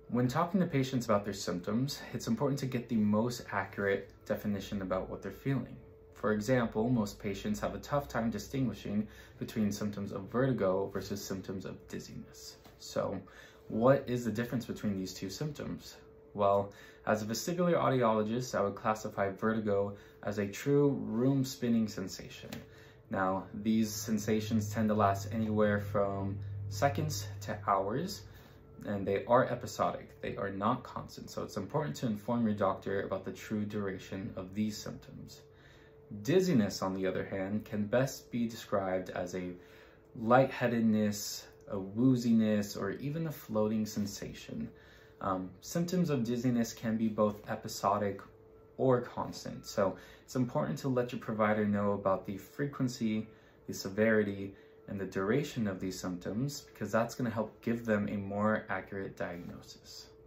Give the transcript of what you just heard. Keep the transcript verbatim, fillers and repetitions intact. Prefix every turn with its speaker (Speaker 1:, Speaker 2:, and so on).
Speaker 1: When talking to patients about their symptoms, it's important to get the most accurate definition about what they're feeling. For example, most patients have a tough time distinguishing between symptoms of vertigo versus symptoms of dizziness. So, what is the difference between these two symptoms? Well, as a vestibular audiologist, I would classify vertigo as a true room-spinning sensation. Now, these sensations tend to last anywhere from seconds to hours, and they are episodic. They are not constant, so it's important to inform your doctor about the true duration of these symptoms. Dizziness, on the other hand, can best be described as a lightheadedness, a wooziness, or even a floating sensation. Um, symptoms of dizziness can be both episodic or constant, so it's important to let your provider know about the frequency, the severity, and the duration of these symptoms, because that's going to help give them a more accurate diagnosis.